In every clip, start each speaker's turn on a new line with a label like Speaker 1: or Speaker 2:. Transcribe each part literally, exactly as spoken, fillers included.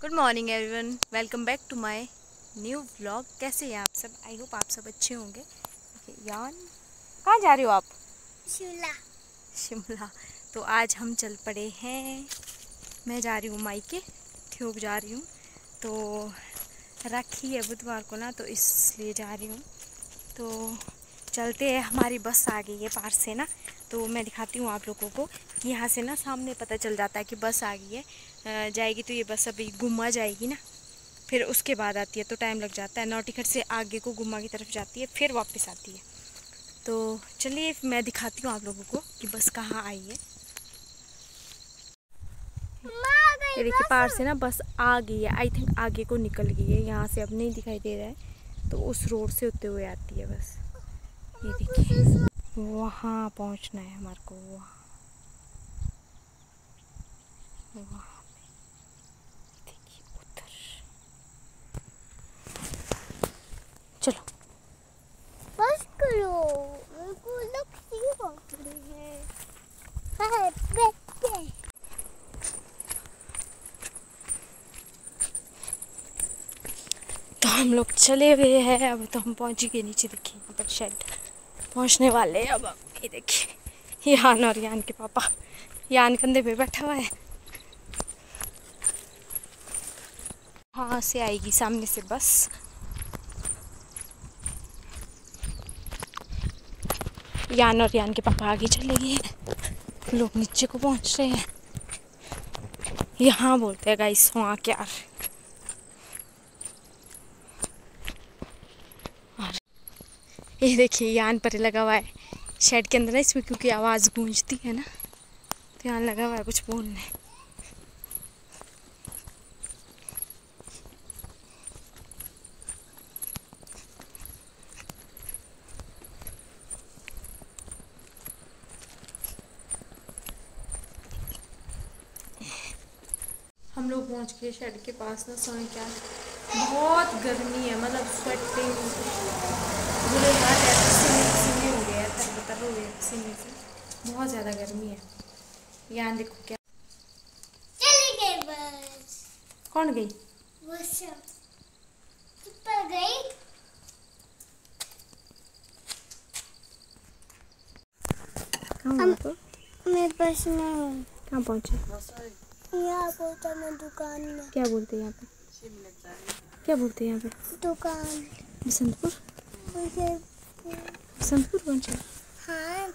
Speaker 1: Good morning everyone, welcome back to my new vlog. कैसे हैं आप सब? आई होप आप सब अच्छे होंगे। यान कहाँ जा रहे हो आप?
Speaker 2: शिमला।
Speaker 1: शिमला। तो आज हम चल पड़े हैं। मैं जा रही हूँ मायके, ठियोग जा रही हूँ। तो राखी है बुधवार को ना, तो इसलिए जा रही हूँ। तो चलते हैं। हमारी बस आ गई है पार से ना, तो मैं दिखाती हूँ आप लोगों को कि यहाँ से ना सामने पता चल जाता है कि बस आ गई है। जाएगी तो ये बस अभी गुम्मा जाएगी ना, फिर उसके बाद आती है, तो टाइम लग जाता है। नौटिखट से आगे को गुम्मा की तरफ जाती है, फिर वापस आती है। तो चलिए मैं दिखाती हूँ आप लोगों को कि बस कहाँ आई है। ये देखिए पार से ना बस आ गई है। आई थिंक आगे को निकल गई है, यहाँ से अब नहीं दिखाई दे रहा है। तो उस रोड से होते हुए आती है बस। ये देखिए वहाँ पहुँचना है हमारे को, वहाँ वहाँ देखिए उधर। चलो
Speaker 2: बस करो, मेरे को लगती है। हाय बेटे।
Speaker 1: तो हम लोग चले हुए हैं। अब तो हम पहुँच ही गए नीचे। देखिए यहाँ पर शेड पहुँचने वाले हैं अब। ये देखिए यान और यान के पापा, यान कंधे पे बैठा हुआ है। वहाँ से आएगी सामने से बस। यान और यान के पापा आगे चले गए हैं, लोग नीचे को पहुँच रहे हैं। यहाँ बोलते हैं गाइस वहाँ क्या। ये देखिए यान पर लगा हुआ है शेड के अंदर है इसमें, क्योंकि आवाज़ गूंजती है ना, तो यहाँ लगा हुआ है कुछ बोलने। हम लोग पहुँच गए शेड के पास ना। सोए क्या, बहुत गर्मी है, मतलब स्वेटिंग बुरे हाल है, पसीने पसीने हो गए, तरबतर हो गए पसीने से। बहुत ज़्यादा गर्मी है। यहाँ देखो क्या
Speaker 2: चली गई बस।
Speaker 1: कौन गई?
Speaker 2: वो सब ऊपर गई।
Speaker 1: कहाँ तो
Speaker 2: मैं बस में हूँ।
Speaker 1: कहाँ पहुँचे?
Speaker 2: यहाँ पहुँचा मैं दुकान में।
Speaker 1: क्या बोलते हैं यहाँ पे? क्या बोलते हैं यहाँ पे?
Speaker 2: दुकान
Speaker 1: बसंतपुर।
Speaker 2: मुझे
Speaker 1: बसंतपुर कौन सा?
Speaker 2: हाँ।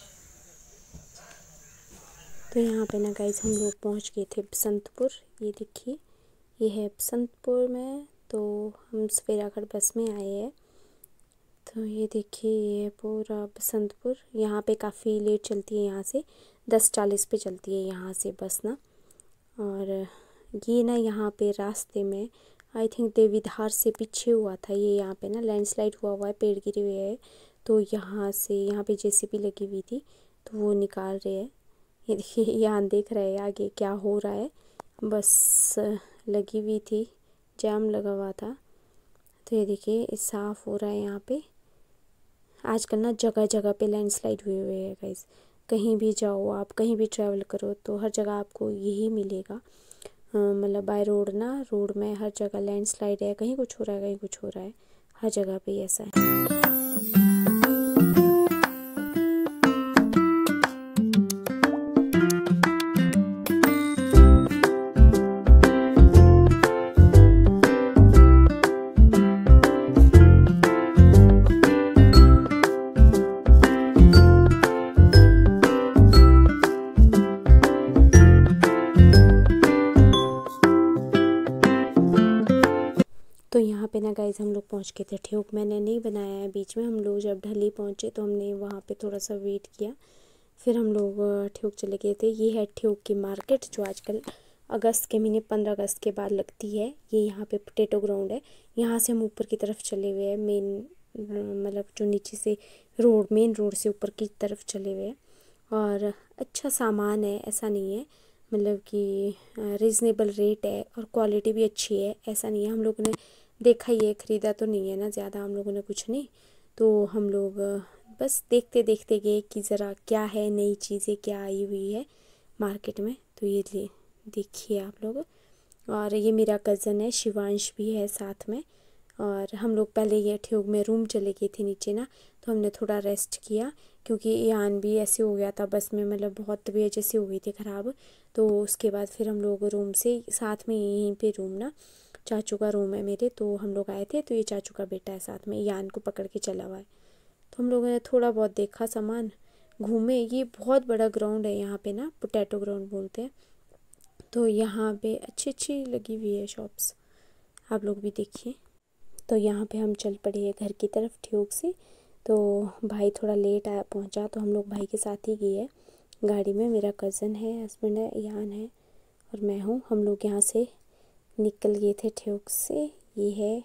Speaker 1: तो यहाँ पे ना गाइस हम लोग पहुँच गए थे बसंतपुर। ये देखिए ये है बसंतपुर में। तो हम सवेरा खड़ बस में आए हैं। तो ये देखिए ये है पूरा बसंतपुर। यहाँ पे काफ़ी लेट चलती है, यहाँ से दस चालीस पे चलती है यहाँ से बस ना। और ये ना यहाँ पे रास्ते में आई थिंक देवीधार से पीछे हुआ था ये। यहाँ पे ना लैंडस्लाइड हुआ हुआ है, पेड़ गिरे हुए हैं। तो यहाँ से यहाँ पे जेसीबी लगी हुई थी, तो वो निकाल रहे हैं। ये देखिए यहाँ देख रहे हैं आगे क्या हो रहा है। बस लगी हुई थी, जाम लगा हुआ था। तो ये देखिए साफ़ हो रहा है यहाँ पे। आजकल ना जगह जगह पे लैंडस्लाइड हुए हुए हैं गाइस। कहीं भी जाओ आप, कहीं भी ट्रैवल करो, तो हर जगह आपको यही मिलेगा। मतलब बाय रोड ना, रोड में हर जगह लैंडस्लाइड है। कहीं कुछ हो रहा है, कहीं कुछ हो रहा है, हर जगह पे ऐसा है। तो यहाँ पे ना गाइज हम लोग पहुँच गए थे ठियोग। मैंने नहीं बनाया है बीच में। हम लोग जब ढली पहुँचे तो हमने वहाँ पे थोड़ा सा वेट किया, फिर हम लोग ठियोग चले गए थे। ये है ठियोग की मार्केट, जो आजकल अगस्त के महीने पंद्रह अगस्त के बाद लगती है। ये यहाँ पे पोटैटो ग्राउंड है। यहाँ से हम ऊपर की तरफ चले हुए हैं, मेन मतलब जो नीचे से रोड, मेन रोड से ऊपर की तरफ चले हुए हैं। और अच्छा सामान है, ऐसा नहीं है, मतलब कि रीज़नेबल रेट है और क्वालिटी भी अच्छी है। ऐसा नहीं है, हम लोगों ने देखा ये ख़रीदा तो नहीं है ना ज़्यादा, हम लोगों ने कुछ नहीं। तो हम लोग बस देखते देखते गए कि ज़रा क्या है, नई चीज़ें क्या आई हुई है मार्केट में। तो ये देखिए आप लोग, और ये मेरा कज़न है, शिवांश भी है साथ में। और हम लोग पहले ये ठियोग में रूम चले गए थे नीचे ना, तो हमने थोड़ा रेस्ट किया क्योंकि यान भी ऐसे हो गया था बस में, मतलब बहुत तबीयत जैसी हो गई थी ख़राब। तो उसके बाद फिर हम लोग रूम से साथ में यहीं पे रूम ना चाचू का रूम है मेरे, तो हम लोग आए थे। तो ये चाचू का बेटा है साथ में, यान को पकड़ के चला हुआ है। तो हम लोगों ने थोड़ा बहुत देखा सामान, घूमे। ये बहुत बड़ा ग्राउंड है यहाँ पे ना, पोटैटो ग्राउंड बोलते हैं। तो यहाँ पे अच्छी अच्छी लगी हुई है शॉप्स, आप लोग भी देखिए। तो यहाँ पे हम चल पड़े हैं घर की तरफ ठियोग से। तो भाई थोड़ा लेट आया पहुँचा, तो हम लोग भाई के साथ ही गए गाड़ी में। मेरा कज़न है, हस्बैंड है, यान है और मैं हूँ। हम लोग यहाँ से निकल गए थे ठियोग से। ये है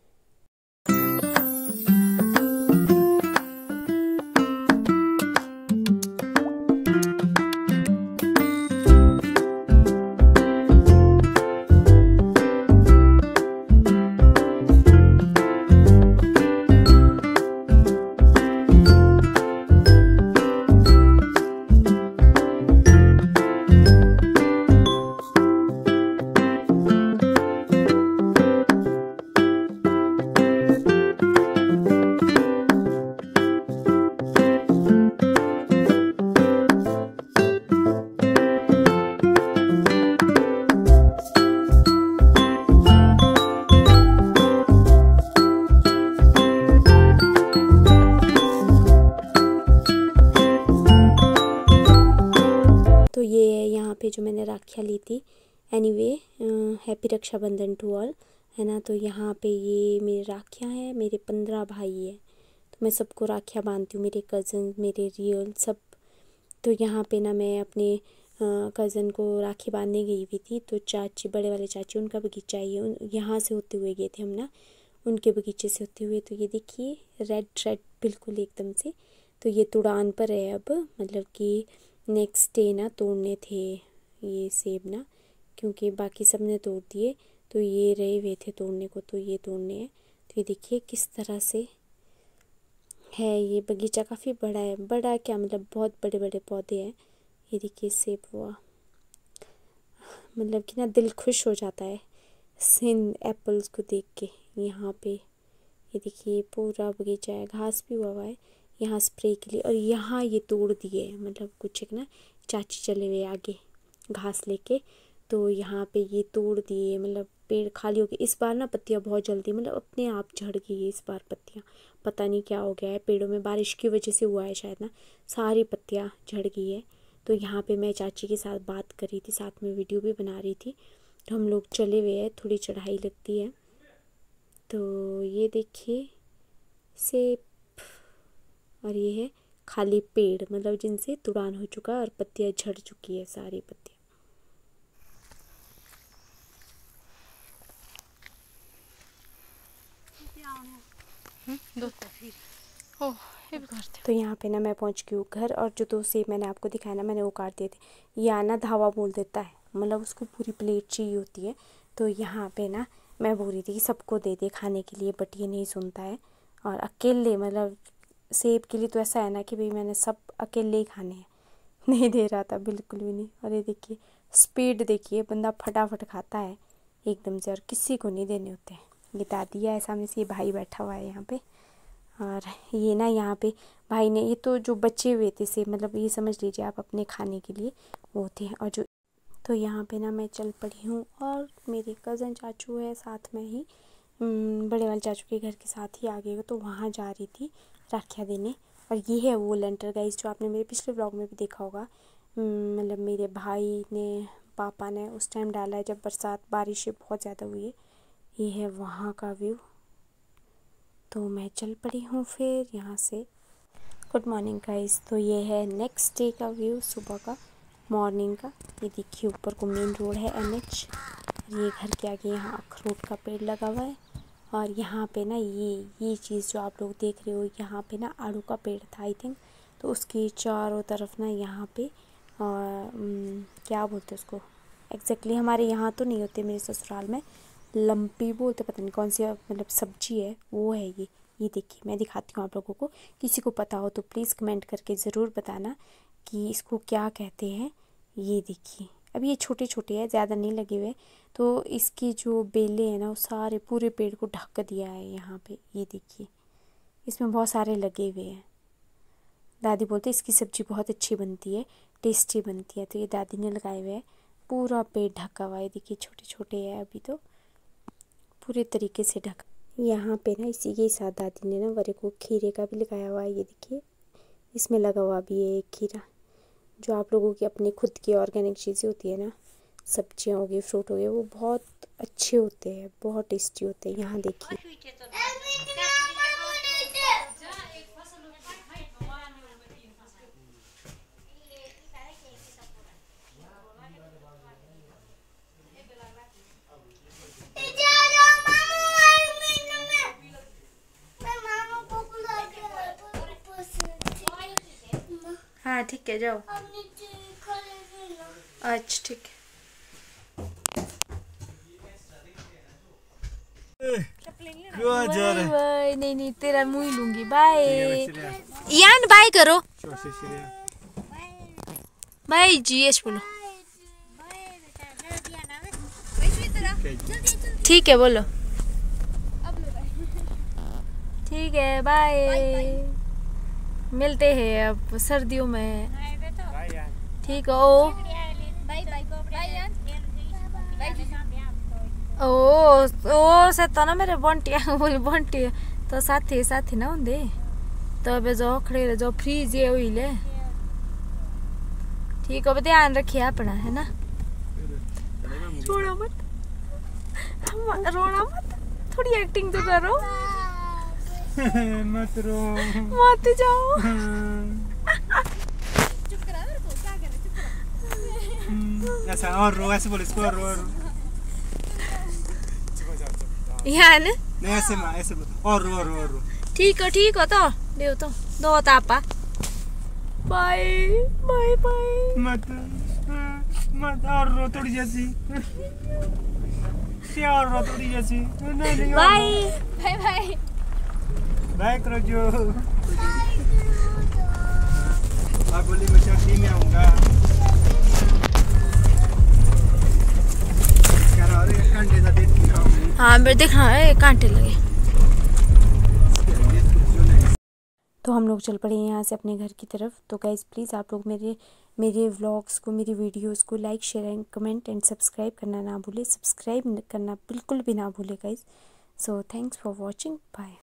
Speaker 1: पे जो मैंने राखियाँ ली थी। Anyway happy Rakshabandhan to all, है ना। तो यहाँ पे ये मेरी राखियाँ हैं, मेरे पंद्रह भाई हैं, तो मैं सबको राखियाँ बांधती हूँ, मेरे कज़न, मेरे रियल सब। तो यहाँ पे ना मैं अपने कज़न को राखी बांधने गई हुई थी। तो चाची, बड़े वाले चाची, उनका बगीचा ये यहाँ से होते हुए गए थे हम ना, उनके बगीचे से होते हुए। तो ये देखिए रेड रेड बिल्कुल एकदम से। तो ये तुड़ान पर है अब, मतलब कि नेक्स्ट डे ना तोड़ने थे ये सेब ना, क्योंकि बाकी सब ने तोड़ दिए, तो ये रहे हुए थे तोड़ने को, तो ये तोड़ने हैं। तो ये देखिए किस तरह से है, ये बगीचा काफ़ी बड़ा है। बड़ा क्या, मतलब बहुत बड़े बड़े पौधे हैं। ये देखिए सेब हुआ, मतलब कि ना दिल खुश हो जाता है इन एप्पल्स को देख के। यहाँ पे ये देखिए पूरा बगीचा है, घास भी हुआ हुआ है यहाँ स्प्रे के लिए। और यहाँ ये तोड़ दिए, मतलब कुछ एक ना चाची चले हुए आगे घास लेके, तो यहाँ पे ये तोड़ दिए, मतलब पेड़ खाली हो गए। इस बार ना पत्तियाँ बहुत जल्दी, मतलब अपने आप झड़ गई है इस बार पत्तियाँ, पता नहीं क्या हो गया है पेड़ों में, बारिश की वजह से हुआ है शायद ना, सारी पत्तियाँ झड़ गई है। तो यहाँ पे मैं चाची के साथ बात कर रही थी, साथ में वीडियो भी बना रही थी। तो हम लोग चले हुए हैं, थोड़ी चढ़ाई लगती है। तो ये देखिए सेब, और ये है खाली पेड़, मतलब जिनसे तुड़ान हो चुका है और पत्तियाँ झड़ चुकी है सारी पत्तियाँ। तो यहाँ पे ना मैं पहुँच गई हूँ घर, और जो दो सेब मैंने आपको दिखाया ना, मैंने वो काट दिए थे। या ना धावा बोल देता है, मतलब उसको पूरी प्लेट चाहिए होती है। तो यहाँ पे ना मैं बोल रही थी कि सबको दे दे खाने के लिए, बट ये नहीं सुनता है। और अकेले, मतलब सेब के लिए तो ऐसा है ना कि भाई मैंने सब अकेले ही खाने हैं, नहीं दे रहा था बिल्कुल भी नहीं। और ये देखिए स्पीड देखिए, बंदा फटाफट खाता है एकदम से, और किसी को नहीं देने होते हैं। ये दादी है सामने से, ये भाई बैठा हुआ है यहाँ पे। और ये ना यहाँ पे भाई ने, ये तो जो बचे हुए थे सेब, मतलब ये समझ लीजिए आप अपने खाने के लिए वो थे। और जो तो यहाँ पे ना मैं चल पड़ी हूँ, और मेरे कज़न चाचू है साथ में ही, बड़े वाले चाचू के घर के साथ ही आगे, तो वहाँ जा रही थी राखियाँ देने। और ये है वो लेंटर गाइस, जो आपने मेरे पिछले ब्लॉग में भी देखा होगा, मतलब मेरे भाई ने, पापा ने उस टाइम डाला है जब बरसात, बारिशें बहुत ज़्यादा हुई है। ये है वहाँ का व्यू। तो मैं चल पड़ी हूँ फिर यहाँ से। Good morning guys. तो ये है नेक्स्ट डे का व्यू, सुबह का, मॉर्निंग का। ये देखिए ऊपर को मेन रोड है एन एच, ये घर के आगे यहाँ अखरोट का पेड़ लगा हुआ है। और यहाँ पे ना ये ये चीज़ जो आप लोग देख रहे हो, यहाँ पे ना आड़ू का पेड़ था आई थिंक, तो उसकी चारों तरफ ना यहाँ पे और क्या बोलते हैं उसको एग्जैक्टली, हमारे यहाँ तो नहीं होते, मेरे ससुराल में लम्पी बोलते, पता नहीं कौन सी मतलब सब्जी है वो है ये। ये देखिए मैं दिखाती हूँ आप लोगों को, किसी को पता हो तो प्लीज़ कमेंट करके ज़रूर बताना कि इसको क्या कहते हैं। ये देखिए अभी ये छोटे छोटे हैं, ज़्यादा नहीं लगे हुए। तो इसकी जो बेलें हैं ना वो सारे पूरे पेड़ को ढक दिया है यहाँ पे। ये देखिए इसमें बहुत सारे लगे हुए हैं। दादी बोलते इसकी सब्ज़ी बहुत अच्छी बनती है, टेस्टी बनती है। तो ये दादी ने लगाए हुए हैं, पूरा पेड़ ढका हुआ है। देखिए छोटे छोटे हैं अभी तो पूरे तरीके से ढका। यहाँ पे ना इसी के साथ दादी ने ना वरे को खीरे का भी लगाया हुआ है। ये देखिए इसमें लगा हुआ भी है एक खीरा। जो आप लोगों की अपनी खुद की ऑर्गेनिक चीज़ें होती है ना, सब्जियाँ हो गई, फ्रूट हो गए, वो बहुत अच्छे होते हैं, बहुत टेस्टी होते हैं। यहाँ देखिए हाँ ठीक है जाओ। अच्छा ठीक है। बाय नहीं नहीं तेरा मुँह ही लूंगी। बाय यान बाय करो। बाय जी यश बोलो। ठीक है बोलो। ठीक है बाय। मिलते हैं अब सर्दियों में। ठीक है ओ ओ ओ से तो ना मेरे बंटिया बोल बंटिया तो साथी साथी ना होंगे तो अब जो खड़े जो फ्रीज ये हुई ले। ठीक है ध्यान रखिए अपना है ना। रोना मत रोना मत, थोड़ी एक्टिंग तो करो।
Speaker 3: मत रो
Speaker 1: मत जाओ।
Speaker 2: चुप करा मेरे को, क्या कर रहे, चुप करा।
Speaker 3: ऐसा और रो, ऐसे बोल इसको और रो और रो।
Speaker 1: यहाँ ना
Speaker 3: नहीं ऐसे मां ऐसे और रो और रो और रो।
Speaker 1: ठीक है ठीक है तो देव तो दो तापा। Bye bye bye.
Speaker 3: मत मत और रो थोड़ी जैसी। क्या और रो थोड़ी जैसी। नहीं नहीं
Speaker 1: बाय
Speaker 2: बाय बाय
Speaker 3: बाय करो जो। आप बोली मैं सर्दी में आऊँगा। कांटे का देख के आऊँगी।
Speaker 1: हाँ मेरे देखना है कांटे लगे। तो हम लोग चल पड़े यहाँ से अपने घर की तरफ। तो गाइज़ प्लीज़ आप लोग मेरे मेरे व्लॉग्स को, मेरी वीडियोस को like share and comment and subscribe करना ना भूले। सब्सक्राइब करना बिल्कुल भी ना भूले guys. So thanks for watching, bye.